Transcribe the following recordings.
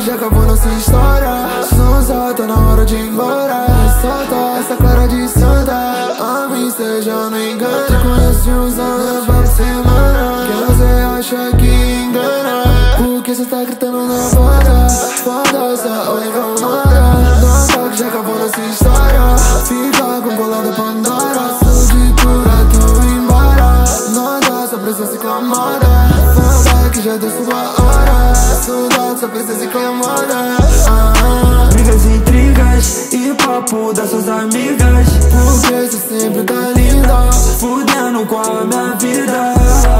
já acabou nossa história. Sonsa, tá na hora de ir embora. Solta essa cara de santa. A mim seja no engano. Te conheço uns anos, vai por semana. Que você acha que engana? Porque cê tá gritando na porta. Foda-se, olha incomodada. No ataque já acabou nossa história. Fica com colada Pandora. Sou de pura, tô embora. Nota, só precisa se clamada. Foda que já deu sua hora. Soldado, só precisa se clamada. Brigas, intrigas e papo das suas amigas. Porque cê sempre tá linda, fudendo com a minha vida.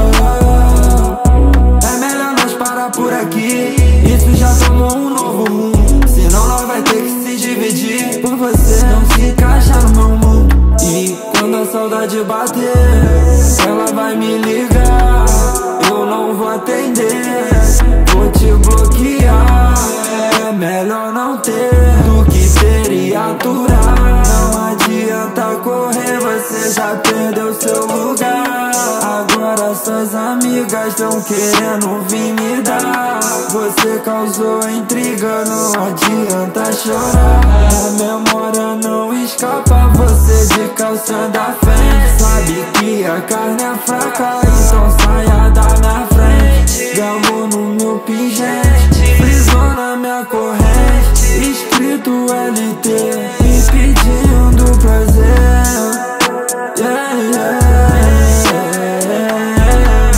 É melhor nós parar por aqui. Isso já tomou um novo rumo. Senão nós vai ter que se dividir. Por você não se encaixa no meu mundo. E quando a saudade bater, ela vai me ligar. Eu não vou atender, vou te bloquear. É melhor não ter do que ter e aturar. Não adianta correr, você já perdeu seu lugar. Agora suas amigas tão querendo vir me dar. Você causou intriga, não adianta chorar. A memória não escapa, você de calça da frente. Sabe que a carne é fraca, então saia da minha frente. Gamo no meu pingente, frisou na minha corrente, escrito LT, me pedindo prazer. Yeah, yeah,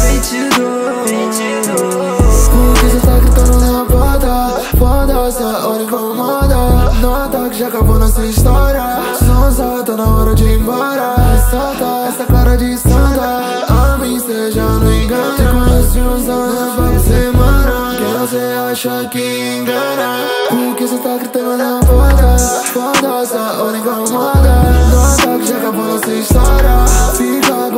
22. porque cê tá gritando na porta. Foda-se, olha incomoda. Nota que já acabou nossa história. Sonsa, tá na hora de ir embora. Solta essa cara de santa. A mim seja no engano. Te conheço uns anos, vai por semana. Quem você acha que engana? Porque cê tá gritando na porta. Foda-se, olha incomoda. Nota que já acabou nossa história. Fica